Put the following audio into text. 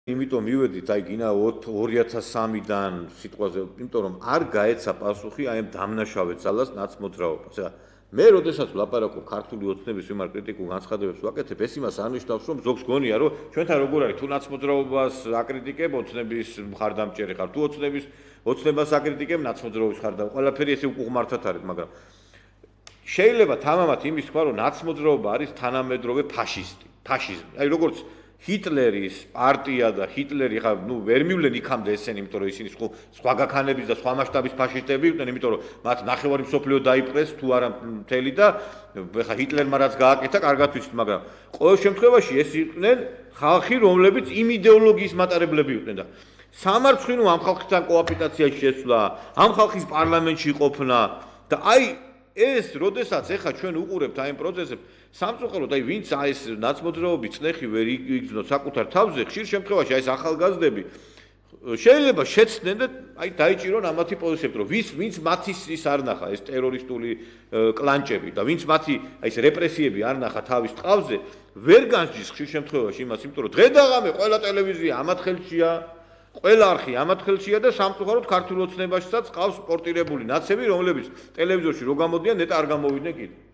იმიტომ მივედით აი გინა 2003-დან სიტყვაზე, იმიტომ რომ არ გაეცა პასუხი აი ამ დამნაშავე ძალას ნაცმოძრაობას. ეხლა მე როდესაც ვლაპარაკობ ქართული ოცნების მიმართ კრიტიკულ განცხადებებს ვაკეთებ, ეს იმას არნიშნავს, რომ ზოგს გონია, რომ ჩვენთან როგორ არის, თუ ნაცმოძრაობას აკრიტიკებ, ოცნების მხარდამჭერი ხარ, თუ ოცნებას აკრიტიკებ, ნაცმოძრაობის მხარდამჭერი. ყველაფერი ესე უყურმართად არის, მაგრამ შეიძლება თამამად იმის თქვა, რომ ნაცმოძრაობა არის თანამედროვე ფაშიზმი. აი როგორც ჰიტლერის პარტია და ჰიტლერი ხა ვერ მივლენ იქამდე ესენი, იმიტომ რომ ისინი სხვა გაქანების და სხვა მასშტაბის ფაშისტები იყვნენ, იმიტომ რომ მათ ნახევარი მსოფლიო დაიპყრეს თუ არა მთელი და ხა ჰიტლერმა რაც გააკეთა, კარგად ვიცით, მაგრამ ყოველ შემთხვევაში ეს იყვნენ ხალხი, რომლებიც იმ იდეოლოგიის მატარებლები იყვნენ და სამარცხვინო ამ ხალხთან კოაპიტაციაში შესვლა, ამ ხალხის პარლამენტში ყოფნა და აი ეს, როდესაც ეხა ჩვენ უყურებთ აი ამ პროცესებს, სამწუხაროდ აი ვინც აი ეს ნაცმოძრაობის წნეხი ვერ იგრძნო საკუთარ თავზე, ხშირ შემთხვევაში აი ეს ახალგაზრდები შეიძლება შეცდნენ და აი დაიჭირონ ამათი პოზიციები, რომ ვინც მათი ის არ ნახა ეს ტერორისტული კლანჭები და ვინც მათი აი ეს რეპრესიები არ ნახა თავის ტყავზე, ვერ განსჯის ხშირ შემთხვევაში იმას, იმიტომ რომ დღე და ღამე ყველა ტელევიზია ამათ ხელშია, ყველა არხი ამათ ხელშია და სამწუხაროდ ქართულ ოცნებაშიც ყავს სპორტირებული ნაცები, რომლებიც ტელევიზორში რო გამოდიან, ნეტა არ გამოვიდნენ კიდე.